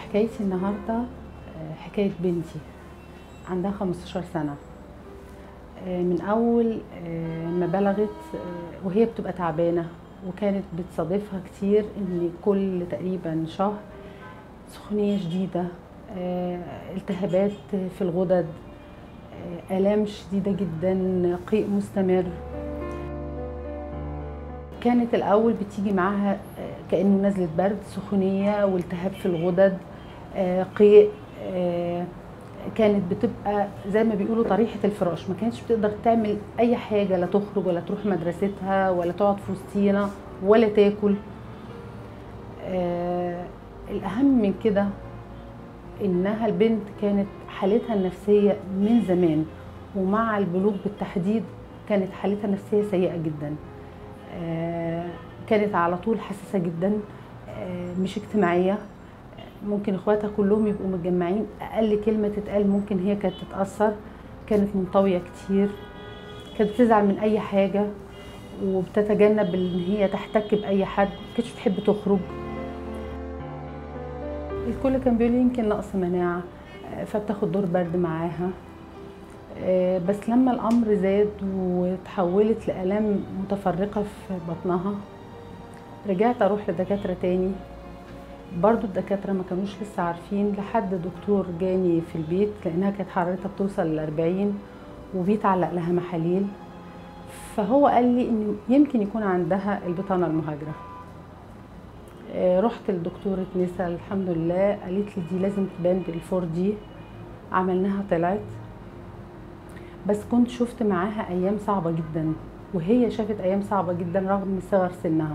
حكايتي النهارده حكاية بنتي عندها 15 سنة. من أول ما بلغت وهي بتبقى تعبانة، وكانت بتصادفها كتير إن كل تقريبا شهر سخونية شديدة، التهابات في الغدد، آلام شديدة جدا، قيء مستمر. كانت الأول بتيجي معاها كأنه نزلة برد، سخونية والتهاب في الغدد، قيء. كانت بتبقى زي ما بيقولوا طريحة الفراش، ما كانتش بتقدر تعمل أي حاجة، لا تخرج ولا تروح مدرستها ولا تقعد في وسطينا ولا تاكل. الأهم من كده إنها البنت كانت حالتها النفسية من زمان ومع البلوغ بالتحديد كانت حالتها النفسية سيئة جدا. كانت على طول حساسة جدا، مش اجتماعية. ممكن اخواتها كلهم يبقوا متجمعين، اقل كلمة تتقال ممكن هي كانت تتأثر. كانت منطوية كتير، كانت بتزعل من اي حاجة وبتتجنب ان هي تحتك باي حد، ما كانتش بتحب تخرج. الكل كان بيقول يمكن نقص مناعة، فبتاخد دور برد معاها. بس لما الامر زاد وتحولت لآلام متفرقة في بطنها، رجعت اروح لدكاترة تاني. برضو الدكاترة ما كانوش لسه عارفين، لحد دكتور جاني في البيت لانها كانت حرارتها بتوصل ل40 وبيتعلق لها محاليل. فهو قال لي ان يمكن يكون عندها البطانة المهاجرة. رحت لدكتورة نسا، الحمد لله قالت لي دي لازم تبان بال4D. عملناها طلعت، بس كنت شفت معاها ايام صعبة جدا وهي شافت ايام صعبة جدا رغم صغر سنها.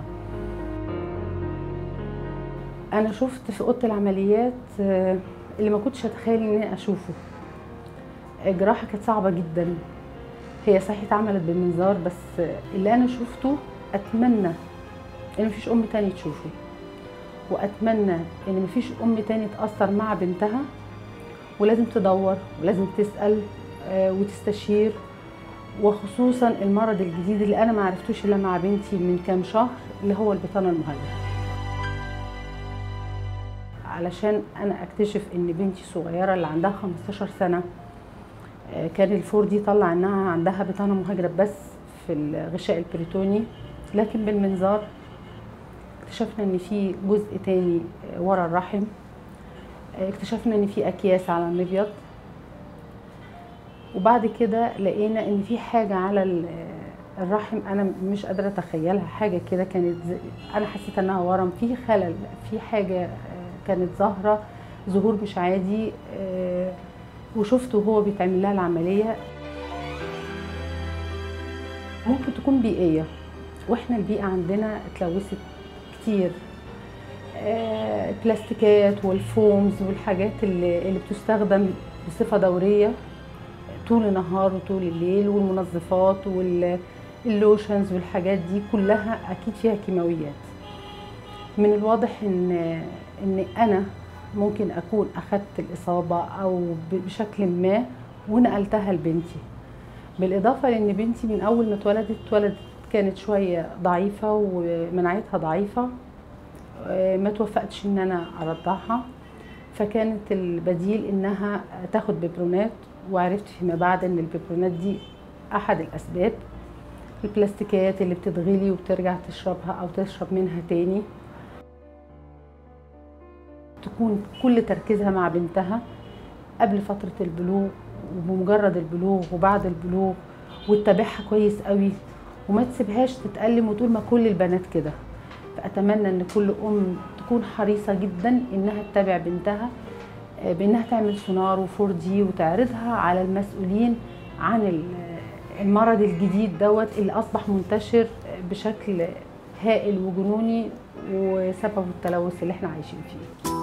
انا شفت في اوضه العمليات اللي ما كنتش اتخيل اني اشوفه. الجراحه كانت صعبه جدا، هي صحيح اتعملت بمنظار، بس اللي انا شفته اتمنى ان مفيش ام تاني تشوفه، واتمنى ان مفيش ام تاني تاثر مع بنتها. ولازم تدور ولازم تسال وتستشير، وخصوصا المرض الجديد اللي انا ما عرفتوش الا مع بنتي من كام شهر، اللي هو البطانه المهاجره. علشان انا اكتشف ان بنتي صغيره اللي عندها 15 سنه كان ال4D طلع انها عندها بطانه مهاجره بس في الغشاء البريتوني، لكن بالمنظار اكتشفنا ان في جزء تاني ورا الرحم. اكتشفنا ان في اكياس على المبيض، وبعد كده لقينا ان في حاجه على الرحم انا مش قادره اتخيلها. حاجه كده كانت انا حسيت انها ورم، في خلل، في حاجه كانت ظاهره ظهور مش عادي. وشفته وهو بيتعمل لها العمليه. ممكن تكون بيئيه، واحنا البيئه عندنا اتلوثت كتير. البلاستيكات والفومز والحاجات اللي بتستخدم بصفه دوريه طول النهار وطول الليل، والمنظفات واللوشنز والحاجات دي كلها اكيد فيها كيماويات. من الواضح ان انا ممكن اكون اخدت الاصابه او بشكل ما ونقلتها لبنتي. بالاضافه لان بنتي من اول ما اتولدت كانت شويه ضعيفه ومناعتها ضعيفه، ما توفقتش ان انا ارضعها، فكانت البديل انها تاخد بيبرونات. وعرفت فيما بعد ان البيبرونات دي احد الاسباب. البلاستيكات اللي بتتغلي وبترجع تشربها او تشرب منها تاني، تكون كل تركيزها مع بنتها قبل فترة البلوغ وبمجرد البلوغ وبعد البلوغ، وتتابعها كويس قوي وما تسيبهاش تتألم وتقول ما كل البنات كده. فأتمنى ان كل ام تكون حريصة جدا انها تتابع بنتها، بانها تعمل سونار و4D وتعرضها على المسؤولين عن المرض الجديد دوت اللي اصبح منتشر بشكل هائل وجنوني، وسببه التلوث اللي احنا عايشين فيه.